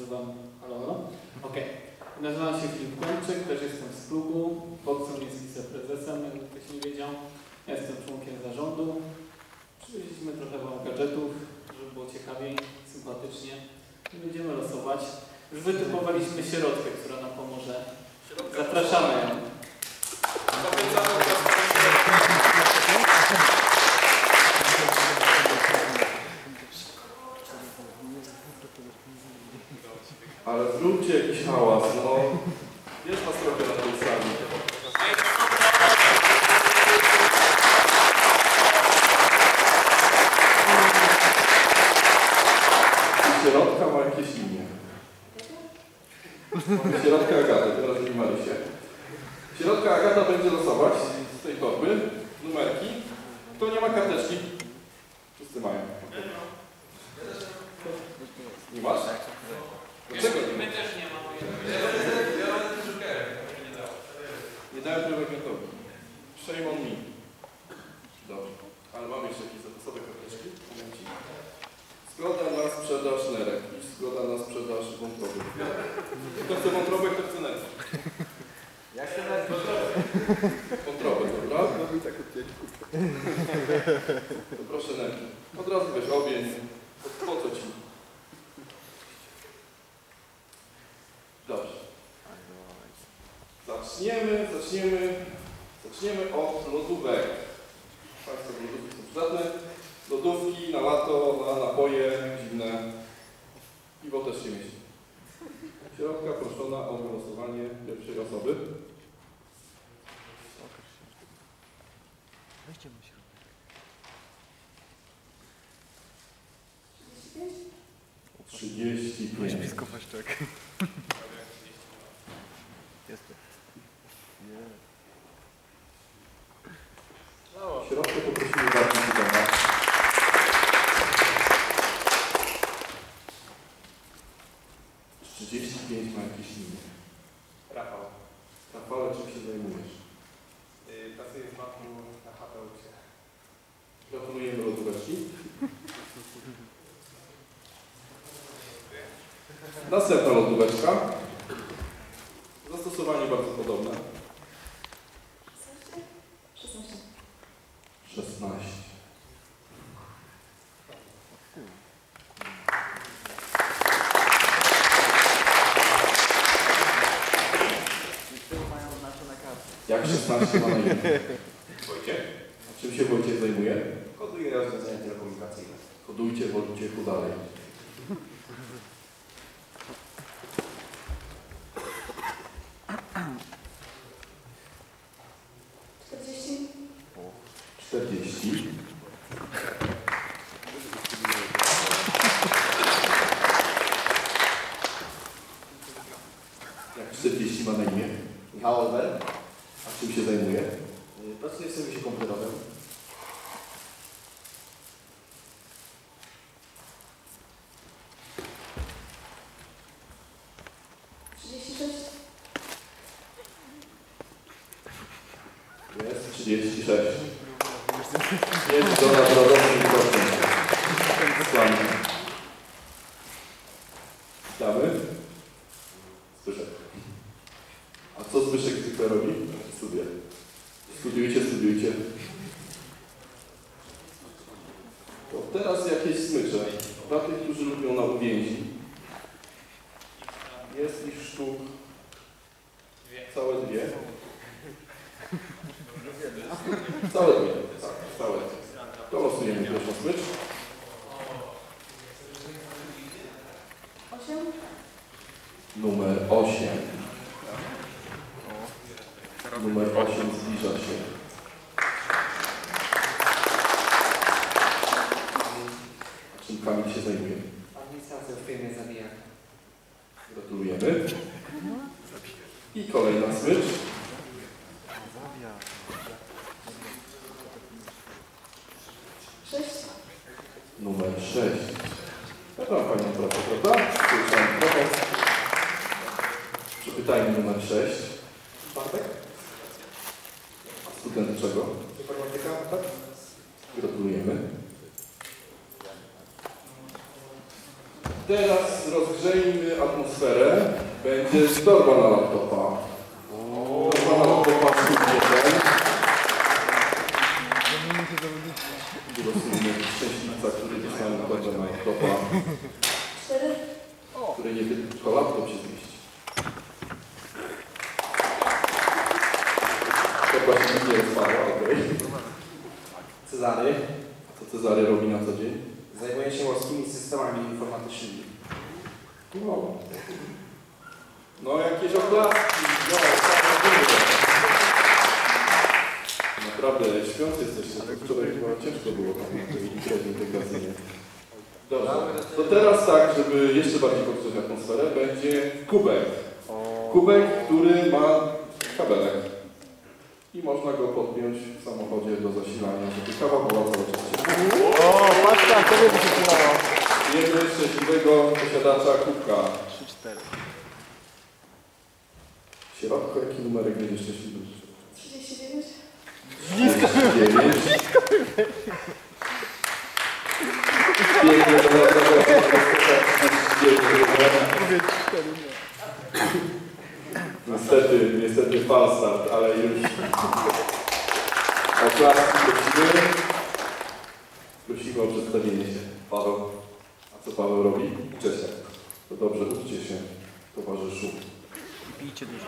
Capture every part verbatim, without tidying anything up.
nazywam... Halo, halo? Okej. Okay. Nazywam się Filip Kłęczyk, też jestem z klubu. Bokson jest wiceprezesem, jakby ktoś nie wiedział. Ja jestem członkiem zarządu. Przywieźliśmy trochę wam gadżetów, żeby było ciekawiej, sympatycznie. I będziemy losować. Już wytypowaliśmy środkę, która nam pomoże. Zapraszamy ją. Ale zróbcie jakiś hałas, no. Jest was trochę na tej sali. Środka ma jakieś imię. Środka Agata, teraz nie Marysię. Środka Agata będzie losować z tej torby numerki. Kto nie ma karteczki? Wszyscy mają. Nie masz? Dlaczego nie? My też nie mamy. Nie dałem prelegmentowi. Shame on me. Dobrze. Ale mamy jeszcze jakieś zapasowe karteczki. Momencik. Zgoda na sprzedaż nerek i zgoda na sprzedaż wątroby. Kto chce wątrobę, kto chce nerek? Ja chcę nerek. Wątrobę, dobra? Robi tak od pięćku. To proszę nerki. Od razu weź obień. Po co ci? Dobrze. Zaczniemy, zaczniemy, zaczniemy od lodówek. Państwo lodówki są przydatne. Lodówki na lato, na napoje zimne. Piwo też się mieści. Środka proszona o wylosowanie pierwszej osoby. Weźcie mu środek. trzydzieści pięć. Blisko paszczek. Jest to. Nie. Środkę poprosimy bardzo do trzydzieści pięć ma jakieś imię. Rafał. Rafale, czym się zajmujesz? Yy, pracuję w banku na H P U-cie. Gratulujemy lodóweczki. Następna lodóweczka. Zastosowanie bardzo podobne. szesnaście. Niektóre mają oznaczone karty. Jak szesnaście ma na imię? Wojciech. A czym się Wojciech zajmuje? Koduję rozwiązania telekomunikacyjne. Kodujcie Wojciechu dalej. czterdzieści. czterdzieści. Jak czterdzieści ma na imię? Michał Olber. A czym się zajmuje? Pracuję w serwisie komputerowym. trzydzieści sześć. Jest trzydzieści sześć. Jest do nagrodzenia gościem. Słamy. Witamy. Zbyszek. A co Zbyszek zwykle robi? Studia. Studiujcie, studiujcie. To teraz jakieś smycze. Dla tych, którzy lubią na uwięzi. Jest ich sztuk całe dwie. Całe dwie, tak, całe dwie. To losujemy pierwszą smycz. osiem. Numer osiem. Numer osiem zbliża się. Czym Kamil się zajmuje? Administracja w firmie Zabijak. Gratulujemy. I kolejna smycz. sześć. Numer sześć. Ja tam Panią pracę, prawda? Słyszałem trochę. Przypytajmy numer sześć. Bartek? A student czego? Informatyka, tak? Gratulujemy. Teraz rozgrzejmy atmosferę. Będzie torba na laptopa. Torba na laptopa jeden. Wylosujmy szczęśliwca, który dostanie torbę na laptopa. cztery. Który nie tylko laptop się zmieści. Torba się nie rozpada, okej. Cezary Co Cezary robi na co dzień? zajmuje się morskimi systemami informatycznymi. No, no jakieś oklaski. No, naprawdę. Naprawdę, świąt jesteście. Wczoraj chyba ciężko było tam na tej imprezie integracyjnej. Dobrze. To teraz tak, żeby jeszcze bardziej podkreślić atmosferę, będzie kubek. Kubek, który ma kabelek. I można go podpiąć w samochodzie do zasilania, żeby kawa była cały czas ciepła. O, patrz tam, to by się przydało. Wiemy szczęśliwego posiadacza kubka. trzy cztery. Sieratko, jaki numerek będzie szczęśliwy? trzydzieści dziewięć. trzydzieści dziewięć. Pięknie, to Mówię cztery, nie. Niestety, niestety fal start, ale już oklaski prosimy. Prosimy o przedstawienie się. Paweł. A co Paweł robi? Uczę się. To dobrze, uczcie się, towarzyszu. I pijcie dużo.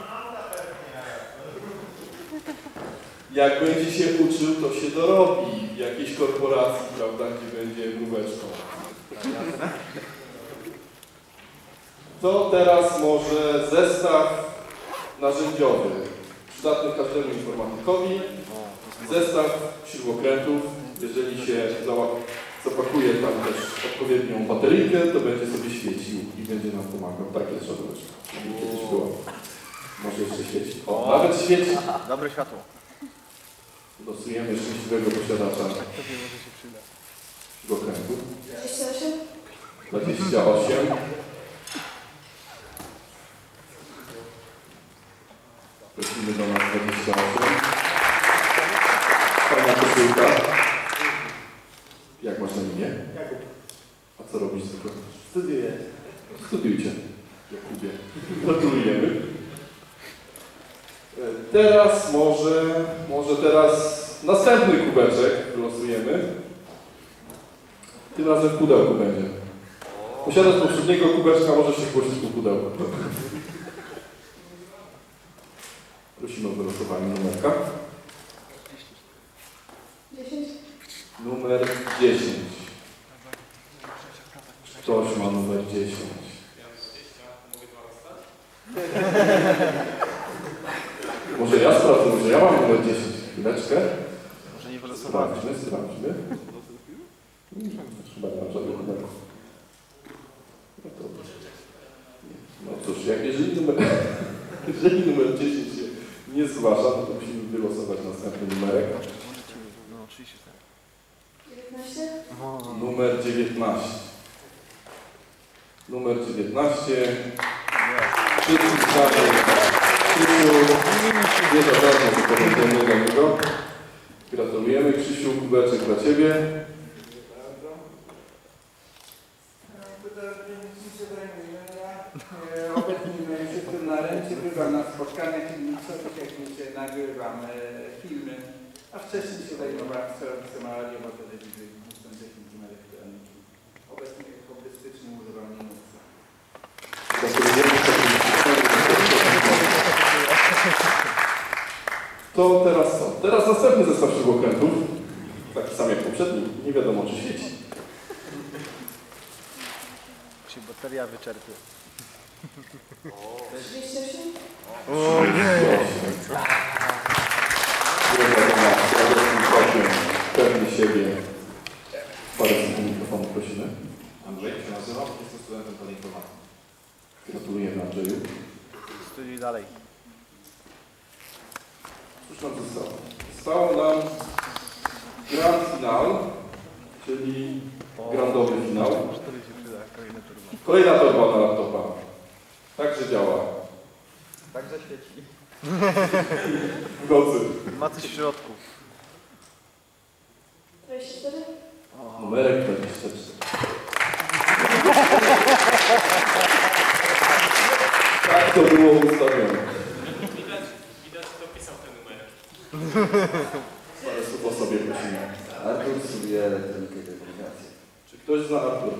Jak będzie się uczył, to się dorobi w jakiejś korporacji, prawda, gdzie będzie mróweczką. To teraz może zestaw narzędziowy, przydatny każdemu informatykowi. Zestaw śrubokrętów, jeżeli się zapakuje tam też odpowiednią bateryjkę, to będzie sobie świecił i będzie nam pomagał. Tak jest żadnego. Kiedyś było. Może jeszcze świeci. O, nawet świeci. Dobre światło. Losujemy szczęśliwego posiadacza To wie, może się przyda. śrubokrętów. dwadzieścia osiem. dwadzieścia osiem. Prosimy do nas dwadzieścia osiem. Fajna koszulka. Jak masz na imię? Jakub. A co robisz zwykle? Studiuję. Studiujcie, Jakubie. Gratulujemy. Teraz może, może teraz następny kubeczek losujemy. Tym razem w pudełku będzie. Posiadacz poprzedniego kubeczka może się zgłosić po pudełku. Prosimy o wylosowanie numerka. dziesięć. Numer dziesięć. Ktoś ma numer dziesięć. Może ja sprawdzę, może ja mam numer dziesięć. Chwileczkę. Może nie wylosowałem. Sprawdźmy, sprawdźmy. Chyba nie mam żadnych numerów. No, to... no cóż, jak jeżeli numer, jeżeli numer dziesięć się nie zgłasza, no to musimy wylosować następny numerek. No, trzydzieści cztery. dziewiętnaście. Numer dziewiętnaście. Numer dziewiętnaście. Krzysiu, nie zapraszam do powodzenia dla niego. Gratulujemy. Krzysiu, kubeczek dla Ciebie. Obecnie jestem na ręce, bywam na spotkaniach filmowych, jak mi się nagrywam e, filmy, a wcześniej się zajmowałem serwisem radio, bo telewizji jestem technikiem elektroniki. Obecnie hobbystycznie używam Linuxa. Gratulujemy. To teraz co? Teraz następny zestaw śrubokrętów. Taki sam jak poprzedni. Nie wiadomo, czy świeci. Się bateria wyczerpie. trzydzieści osiem. O nie! Pewny siebie. Parę sekund mikrofonu prosimy. Andrzej się nazywam, jestem studentem teleinformatyki. Gratulujemy Andrzeju. Studiuj dalej. Cóż nam zostało? Zostało nam grand final, czyli grandowy finał. cztery się przyda, kolejne turbo. Kolejna torba na laptopa. Także działa. Także świeci. W nocy. Ma coś w środku. dwadzieścia cztery. Numerek dwadzieścia cztery. Tak to było ustawione. Widać, widać kto pisał te numery. Parę słów o sobie prosimy. Artur studiuje elektronikę i komunikację. Czy ktoś zna Artura?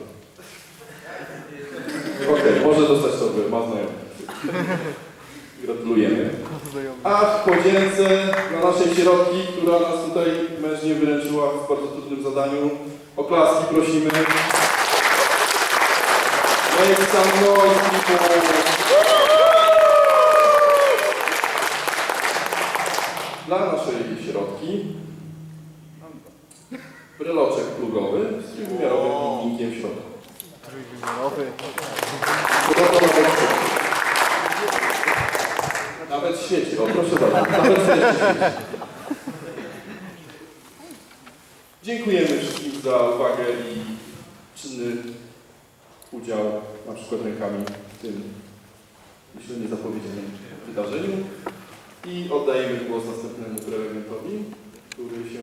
Okej, może dostać sobie, ma znajomych. Gratulujemy. A w podzięce dla naszej sierotki, która nas tutaj mężnie wyręczyła w bardzo trudnym zadaniu, oklaski prosimy. Make some noise, people. Dla naszej sierotki breloczek plugowy z trójwymiarowym linkiem w środku. Trójwymiarowy. Nawet świeci, o proszę bardzo, nawet świeci. Dziękujemy wszystkim za uwagę i czynny udział, na przykład rękami w tym, myślę, niezapowiedzianym wydarzeniu. I oddajemy głos następnemu prelegentowi, który się